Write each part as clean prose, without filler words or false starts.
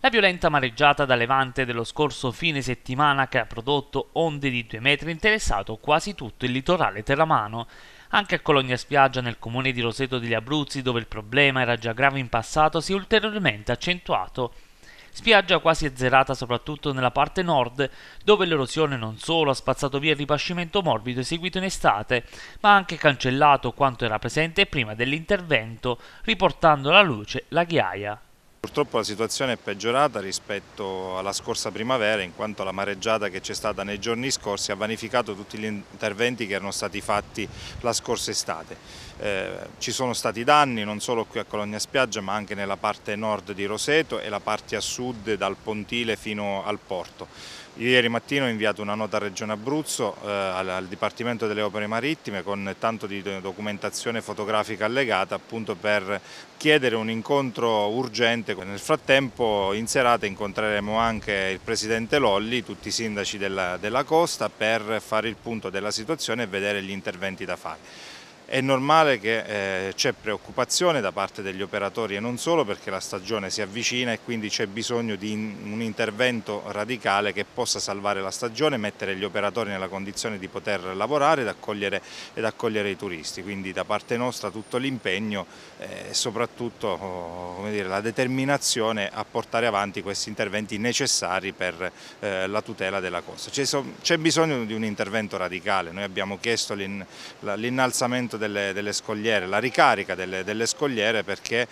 La violenta mareggiata da levante dello scorso fine settimana che ha prodotto onde di 2 metri ha interessato quasi tutto il litorale terramano. Anche a Cologna Spiaggia, nel comune di Roseto degli Abruzzi, dove il problema era già grave in passato, si è ulteriormente accentuato. Spiaggia quasi azzerata soprattutto nella parte nord, dove l'erosione non solo ha spazzato via il ripascimento morbido eseguito in estate, ma ha anche cancellato quanto era presente prima dell'intervento, riportando alla luce la ghiaia. Purtroppo la situazione è peggiorata rispetto alla scorsa primavera, in quanto la mareggiata che c'è stata nei giorni scorsi ha vanificato tutti gli interventi che erano stati fatti la scorsa estate. Ci sono stati danni non solo qui a Cologna Spiaggia, ma anche nella parte nord di Roseto e la parte a sud dal Pontile fino al porto. Ieri mattina ho inviato una nota a Regione Abruzzo, al Dipartimento delle Opere Marittime, con tanto di documentazione fotografica allegata, appunto per chiedere un incontro urgente. Nel frattempo in serata incontreremo anche il Presidente Lolli, tutti i sindaci della costa, per fare il punto della situazione e vedere gli interventi da fare. È normale che c'è preoccupazione da parte degli operatori e non solo, perché la stagione si avvicina e quindi c'è bisogno di un intervento radicale che possa salvare la stagione, mettere gli operatori nella condizione di poter lavorare ed accogliere i turisti. Quindi da parte nostra tutto l'impegno e soprattutto come dire, la determinazione a portare avanti questi interventi necessari per la tutela della costa. C'è bisogno di un intervento radicale. Noi abbiamo chiesto l'innalzamento delle scogliere, la ricarica delle scogliere, perché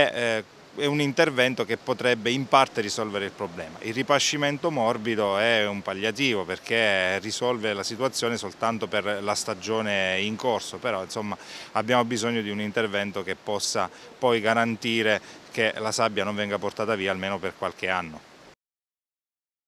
è un intervento che potrebbe in parte risolvere il problema. Il ripascimento morbido è un palliativo, perché risolve la situazione soltanto per la stagione in corso, però insomma abbiamo bisogno di un intervento che possa poi garantire che la sabbia non venga portata via almeno per qualche anno.